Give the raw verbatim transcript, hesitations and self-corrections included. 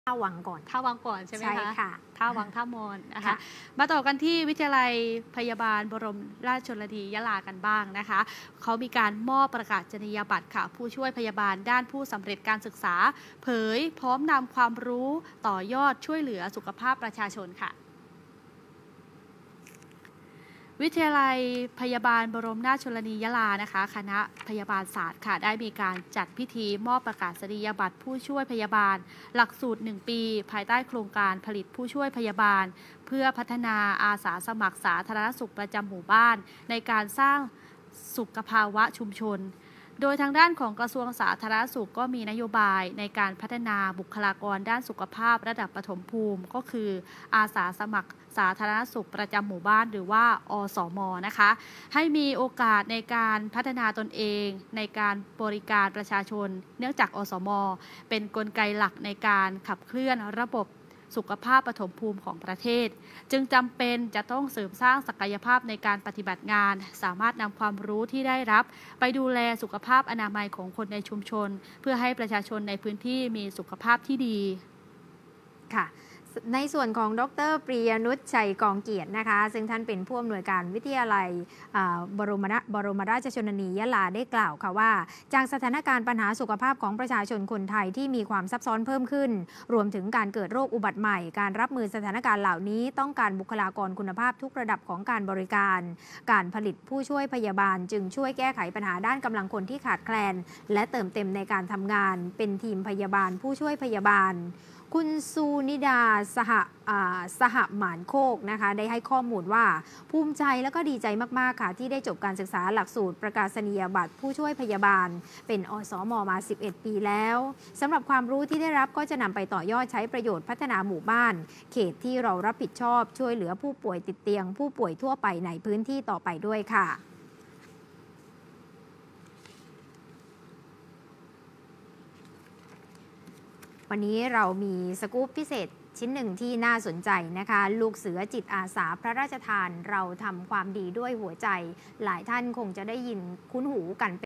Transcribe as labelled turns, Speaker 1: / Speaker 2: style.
Speaker 1: ท่าวังก่อน
Speaker 2: ท่าวังก่อนใช่ไหมคะ
Speaker 1: ใช่ค่ะ
Speaker 2: ท่าวังท่ามอนนะคะมาต่อกันที่วิทยาลัยพยาบาลบรมราชชนนียะลากันบ้างนะคะเขามีการมอบประกาศนียบัตรค่ะผู้ช่วยพยาบาลด้านผู้สำเร็จการศึกษาเผยพร้อมนำความรู้ต่อยอดช่วยเหลือสุขภาพประชาชนค่ะวิทยาลัยพยาบาลบรมราชชนนียะลานะคะคณะพยาบาลศาสตร์ค่ะได้มีการจัดพิธีมอบประกาศนียบัตรผู้ช่วยพยาบาลหลักสูตรหนึ่งปีภายใต้โครงการผลิตผู้ช่วยพยาบาลเพื่อพัฒนาอาสาสมัครสาธารณสุขประจำหมู่บ้านในการสร้างสุขภาวะชุมชนโดยทางด้านของกระทรวงสาธารณสุขก็มีนโยบายในการพัฒนาบุคลากรด้านสุขภาพระดับปฐมภูมิก็คืออาสาสมัครสาธารณสุขประจำหมู่บ้านหรือว่าอสม.นะคะให้มีโอกาสในการพัฒนาตนเองในการบริการประชาชนเนื่องจากอสม.เป็นกลไกหลักในการขับเคลื่อนระบบสุขภาพปฐมภูมิของประเทศจึงจำเป็นจะต้องเสริมสร้างศักยภาพในการปฏิบัติงานสามารถนำความรู้ที่ได้รับไปดูแลสุขภาพอนามัยของคนในชุมชนเพื่อให้ประชาชนในพื้นที่มีสุขภาพที่ดี
Speaker 1: ค่ะในส่วนของดรปริยนุชชัยกองเกียรตินะคะซึ่งท่านเป็นผู้อำนวยการวิทยาลัยบรมบรมราชชนนียะลาได้กล่าวค่ะว่าจากสถานการณ์ปัญหาสุขภาพของประชาชนคนไทยที่มีความซับซ้อนเพิ่มขึ้นรวมถึงการเกิดโรคอุบัติใหม่การรับมือสถานการณ์เหล่านี้ต้องการบุคลากรคุณภาพทุกระดับของการบริการการผลิตผู้ช่วยพยาบาลจึงช่วยแก้ไขปัญหาด้านกำลังคนที่ขาดแคลนและเติมเต็มในการทำงานเป็นทีมพยาบาลผู้ช่วยพยาบาลคุณซูนิดาสหสหหมานโคกนะคะได้ให้ข้อมูลว่าภูมิใจและก็ดีใจมากๆค่ะที่ได้จบการศึกษาหลักสูตรประกาศนียบัตรผู้ช่วยพยาบาลเป็นอสม.มาสิบเอ็ดปีแล้วสำหรับความรู้ที่ได้รับก็จะนำไปต่อยอดใช้ประโยชน์พัฒนาหมู่บ้านเขตที่เรารับผิดชอบช่วยเหลือผู้ป่วยติดเตียงผู้ป่วยทั่วไปในพื้นที่ต่อไปด้วยค่ะวันนี้เรามีสกู๊ปพิเศษชิ้นหนึ่งที่น่าสนใจนะคะลูกเสือจิตอาสาพระราชทานเราทำความดีด้วยหัวใจหลายท่านคงจะได้ยินคุ้นหูกัน